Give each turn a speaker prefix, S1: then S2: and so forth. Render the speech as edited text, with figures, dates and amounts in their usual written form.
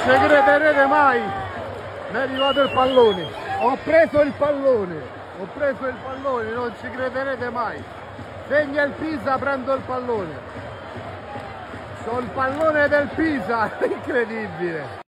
S1: ci crederete mai, mi è arrivato il pallone, ho preso il pallone, non ci crederete mai. Segna il Pisa, prendo il pallone. C'ho il pallone del Pisa, incredibile.